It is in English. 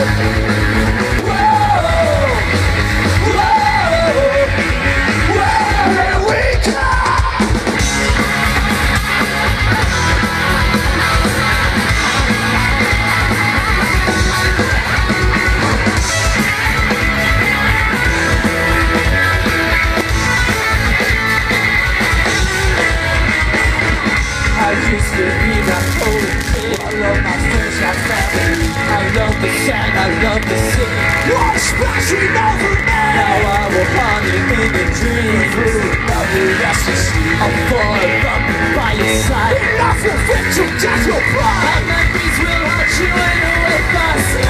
I love the city. You're splashing over me. Now I will haunt you in a dream. Now the restless, I'm falling up by your side. Enough will fit you, just your pride. My memories will haunt you and with us.